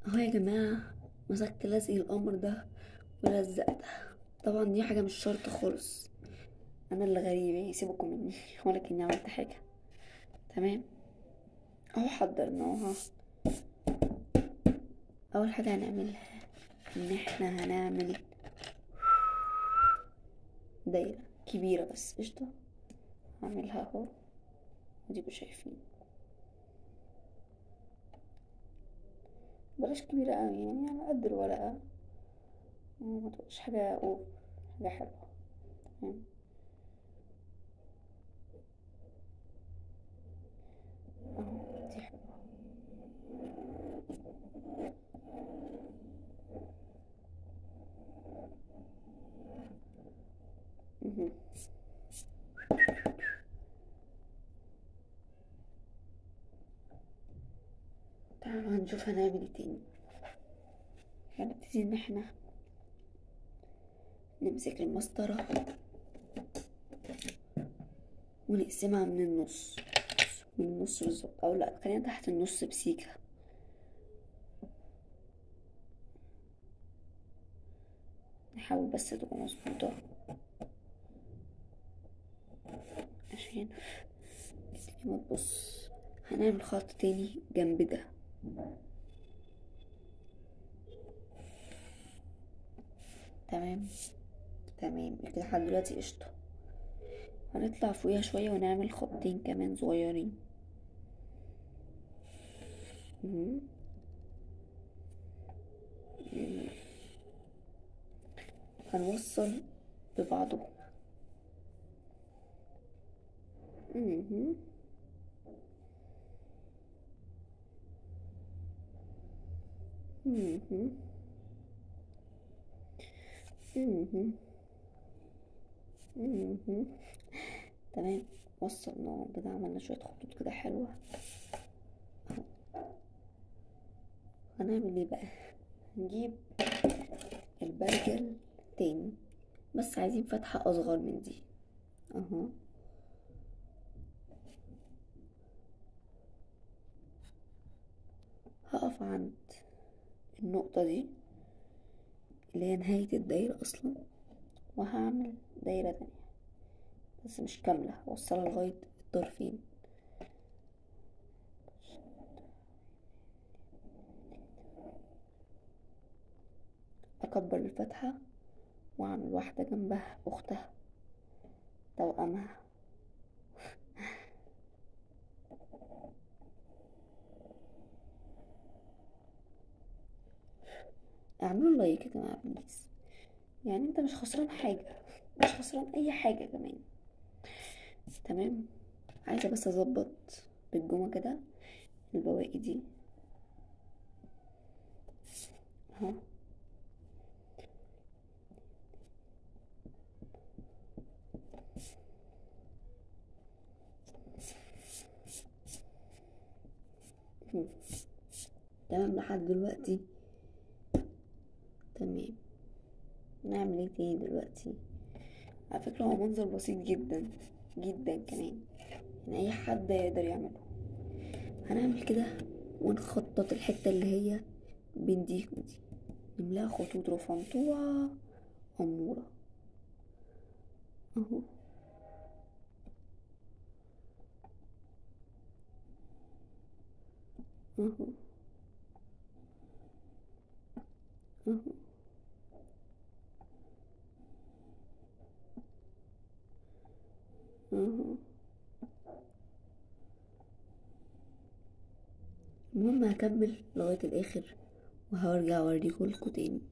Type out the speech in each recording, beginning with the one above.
اهو يا جماعة، مسكت لزق القمر ده ولزق ده. طبعا دي حاجة مش شرط خالص، انا اللي غريب يعني، سيبكم مني ولا كني عملت حاجة. تمام، اهو حضرنا اهو. اول حاجة هنعملها ان احنا هنعمل دايرة كبيرة بس قشطة. هعملها اهو، وديكوا شايفين. بلاش كبيرة اوي يعني، على قد الورقة، ما تبقاش حاجة اوف، حاجة حلوة. تمام اهو، دي حلوة. مهم. تعالوا هنشوف هنعمل ايه تاني. هنبتدي ان احنا نمسك المسطرة ونقسمها من النص، من النص بالظبط، او لا خلينا تحت النص بسيكة. نحاول بس تبقى مظبوطة عشان الدنيا ما تبص. هنعمل خط تاني جنب ده. تمام تمام كده لحد دلوقتي قشطة. هنطلع فوقيها شوية ونعمل خطين كمان صغيرين. مهم. هنوصل ببعضه. مهم. مهم. مهم. مهم. تمام، وصلنا كده، عملنا شوية خطوط كده حلوة. هنعمل ايه بقى؟ نجيب البرجل تاني، بس عايزين فتحة اصغر من دي. اهو، هقف عند النقطة دي اللي هي نهاية الدايرة اصلا، وهعمل دايرة تانية بس مش كاملة، هوصلها لغاية الطرفين. اكبر الفتحة واعمل واحدة جنبها اختها توأمها. اعملوا لايك يا جماعة بليز، يعني انت مش خسران حاجة، مش خسران اي حاجة كمان. تمام، عايزة بس اظبط بالجمع كده البواقي دي اهو. تمام لحد دلوقتي. تمام، نعمل ايه تاني دلوقتي؟ على فكرة هو منظر بسيط جدا جدا كمان، يعني اي حد يقدر يعمله. هنعمل كده ونخطط الحتة اللي هي بين دي ودي، نملاها خطوط رفنطوعة أمورة اهو. اهو اهو اهو. المهم هكمل لغاية الآخر وهرجع اوريكوا تاني.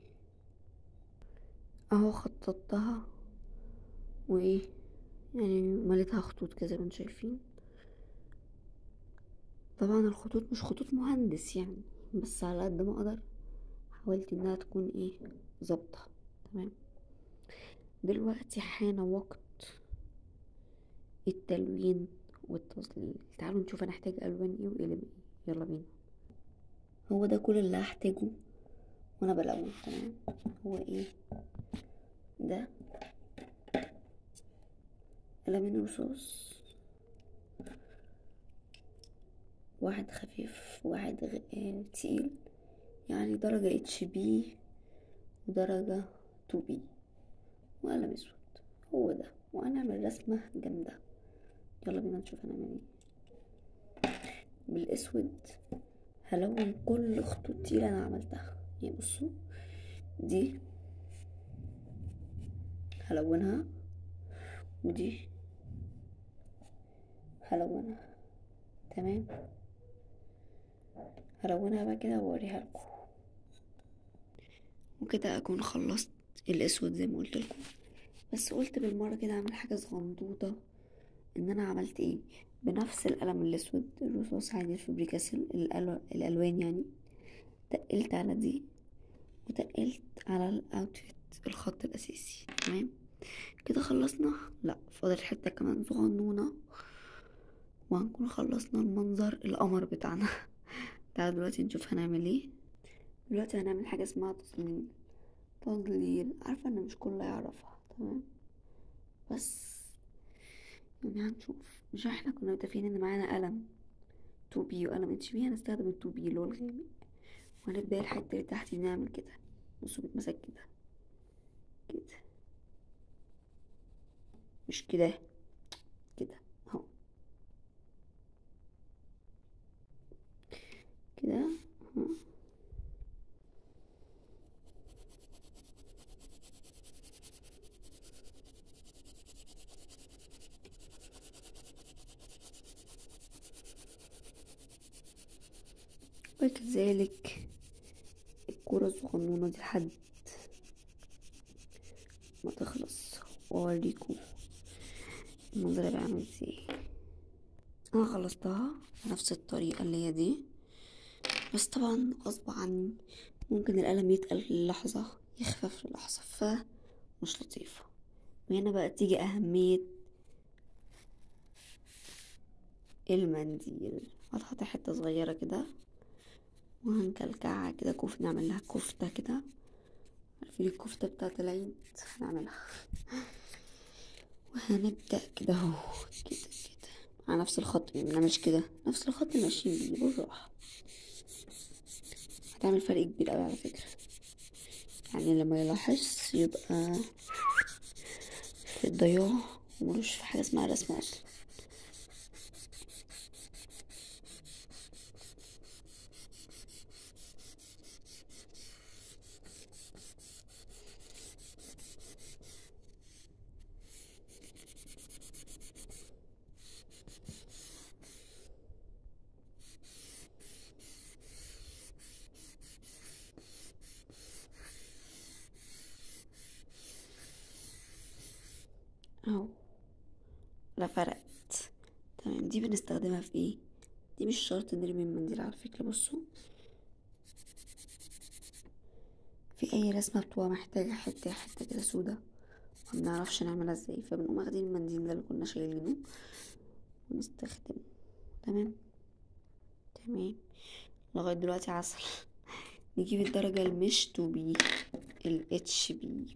اهو خططتها وايه، يعني مليتها خطوط كده زي ما انتم شايفين. طبعا الخطوط مش خطوط مهندس يعني، بس على قد ما اقدر حاولت انها تكون ايه، ظابطه. تمام، دلوقتي حان وقت التلوين والتظليل. تعالوا نشوف انا هحتاج الوان ايه وقلم ايه، يلا بينا. هو ده كل اللي هحتاجه وانا بلون. تمام، هو ايه ده؟ قلمين رصاص، واحد خفيف واحد تقيل، يعني درجة HB ودرجة 2B وقلم اسود. هو ده، وهنعمل رسمة جامدة. يلا بينا نشوف هنعمل ايه. بالاسود هلون كل خطوطي اللي انا عملتها. يعني بصوا، دي هلونها، ودي هلونها. تمام، هلونها بقى كده واوريها لكم، وكده اكون خلصت الاسود زي ما قلت لكم. بس قلت بالمره كده اعمل حاجه صغنطوطه. ان انا عملت ايه؟ بنفس القلم الاسود الرصاص عادي الفبريكاسل الالوان يعني، تقلت على دي وتقلت على الاوتفيت الخط الاساسي. تمام كده خلصنا. لا فاضل حته كمان صغنونه وهنكون خلصنا المنظر القمر بتاعنا. تعالوا دلوقتي نشوف هنعمل ايه. دلوقتي هنعمل حاجه اسمها تضليل. عارفه ان مش كله يعرفها. تمام، بس يعني هنشوف. مش احنا كنا متفقين ان معانا قلم 2B وقلم HB؟ هنستخدم ال 2B اللي هو الغامق، وهنبدأ الحتة اللي تحت دي نعمل كده. بصوا بتمسك كده كده، مش كده كده اهو كده اهو. وكذلك الكرة الصغنونة دي لحد ما تخلص واوريكم المنظر هيبقى عامل ازاي. انا خلصتها بنفس الطريقة اللي هي دي، بس طبعا غصب عني ممكن القلم يتقل في لحظة يخفف في لحظة، فمش لطيفة. وهنا بقى تيجي أهمية المنديل. هتحط حتة صغيرة كده وهنكلكعها كده نعمل لها كفتة كده. عارفين الكفتة بتاعت العيد؟ هنعملها. وهنبدأ كده اهو كده كده على نفس الخط. يعني مش كده نفس الخط اللي ماشيين بيه بالراحة. هتعمل فرق كبير قوي على فكرة. يعني لما يلاحظ يبقى في الضياع وملوش في حاجة اسمها رسمة أصلا. اهو لا فرقت. تمام، دي بنستخدمها في ايه؟ دي مش شرط نرمي المنديل على فكرة. بصوا، في اي رسمة بتبقى محتاجة حتة حتة كده سودا مبنعرفش نعملها ازاي، فبنقوم واخدين المنديل ده اللي كنا شايلينه ونستخدمه. تمام تمام لغاية دلوقتي عسل. نجيب الدرجة المش 2B ال HB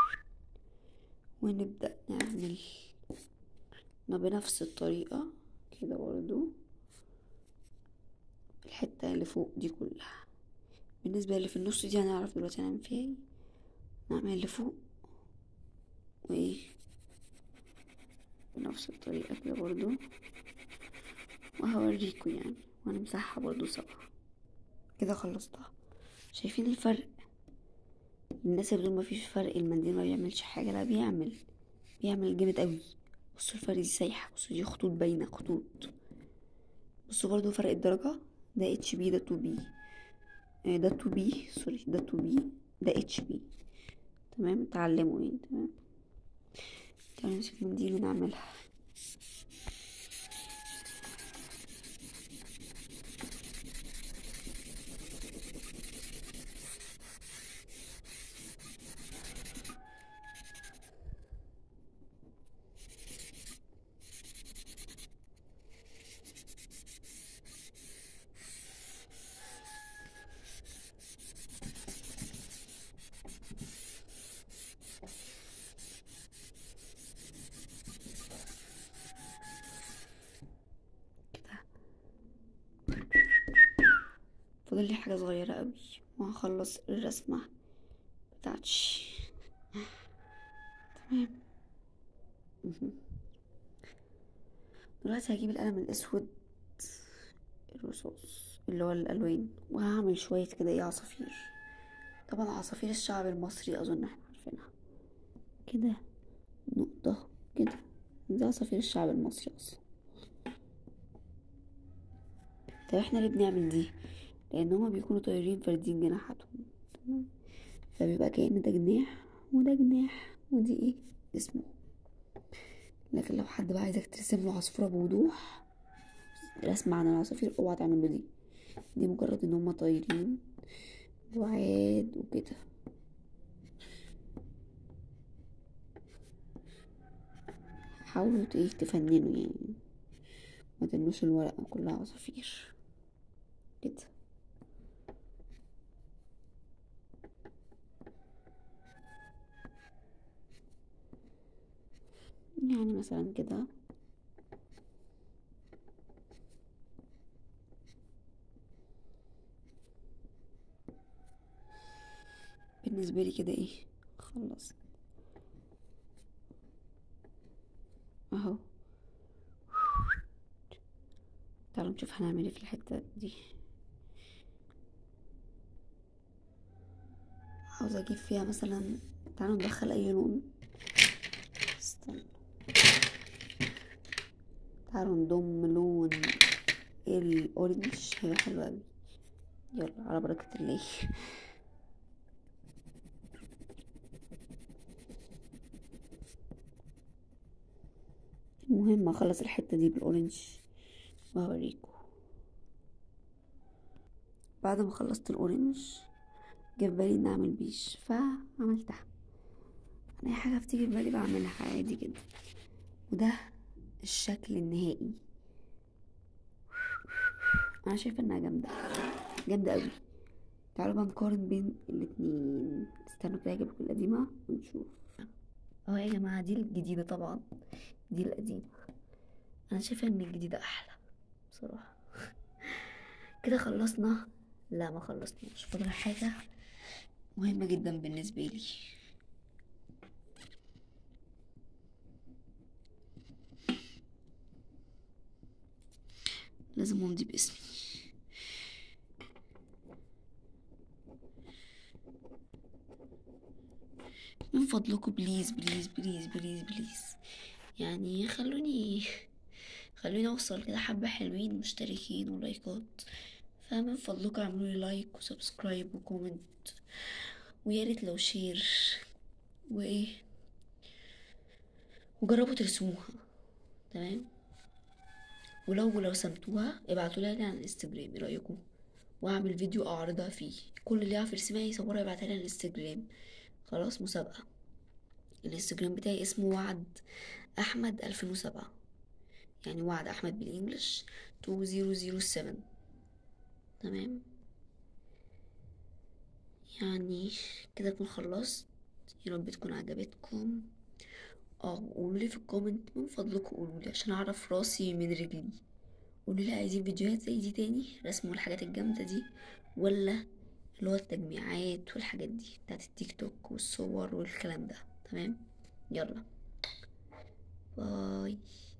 ونبدأ نعمل ما بنفس الطريقة كده برضو الحتة اللي فوق دي كلها. بالنسبة اللي في النص دي هنعرف دلوقتي هنعمل فيها ايه. نعمل اللي فوق وايه بنفس الطريقة كده برضو، وهوريكم يعني وهنمسحها برضو سوا. كده خلصتها. شايفين الفرق؟ الناس اللي ما فيش فرق المنديل ما بيعملش حاجة، لا بيعمل جامد قوي. بصوا الفرق دي سايحة. بصوا دي خطوط باينة خطوط. بصوا برضو فرق الدرجة. ده اتش بي ده 2 بي. ده 2 بي سوري ده 2 بي ده اتش بي. تمام اتعلموا يعني. تمام تعالوا نمسك منديل ونعملها. فاضل لي حاجة صغيرة قوي وهخلص الرسمة بتاعتي. تمام. مهم. دلوقتي هجيب القلم الاسود الرصاص اللي هو الالوان، وهعمل شوية كده ايه عصافير. طبعا عصافير الشعب المصري اظن احنا عارفينها كده، نقطة كده، دي عصافير الشعب المصري اصلا. طب احنا ليه بنعمل دي؟ لان هما بيكونوا طايرين فاردين جناحاتهم، تمام؟ فبيبقى كأن ده جناح وده جناح ودي ايه اسمه. لكن لو حد بقى عايزك ترسم له عصفورة بوضوح رسمة عن العصافير، اوعى تعمل له دي مجرد ان هما طايرين وعاد وكده. حاولوا ايه تفننوا يعني، ما تملوش الورقة كلها عصافير كده. يعني مثلا كده بالنسبة لي كده ايه خلصت اهو. تعالوا نشوف هنعمل ايه في الحتة دي. عاوزة اجيب فيها مثلا، تعالوا ندخل اي لون، استنى، تعالوا نضم لون الاورنج هيبقى حلو اوي. يلا على بركة الله. المهم اخلص الحتة دي بالاورنج وهوريكم. بعد ما خلصت الاورنج جه في بالي اني اعمل بيش فعملتها. انا اي حاجة بتيجي في بالي بعملها عادي جدا. وده الشكل النهائي. انا شايفة انها جامدة جامدة اوي. تعالوا بقى نقارن بين الاتنين. استنوا كده اجيب لكم القديمة ونشوف. اهو يا جماعة دي الجديدة طبعا، دي القديمة. انا شايفة ان الجديدة احلى بصراحة. كده خلصنا؟ لا ما خلصناش، فاضل حاجة مهمة جدا بالنسبة لي. لازم امضي باسمي. من فضلكم بليز بليز بليز بليز بليز، يعني خلوني اوصل كده حبة حلوين مشتركين ولايكات. فمن فضلكم اعملوا لي لايك وسبسكرايب وكومنت، ويا ريت لو شير وايه، وجربوا ترسموها. تمام. ولو رسمتوها ابعتولي على الانستجرام ايه رايكم، واعمل فيديو اعرضها فيه. كل اللي يعرف يرسمها يصورها يبعتها لي على الانستجرام. خلاص مسابقة. الانستجرام بتاعي اسمه وعد احمد 2007، يعني وعد احمد بالانجلش 2007. تمام. يعني كده اكون خلصت. يا رب تكون عجبتكم. قولوا لي في الكومنت من فضلكم، قولوا لي عشان اعرف راسي من رجلي. قولوا لي عايزين فيديوهات زي دي تاني، رسم والحاجات الجامدة دي، ولا اللي هو التجميعات والحاجات دي بتاعت التيك توك والصور والكلام ده. تمام. يلا باي.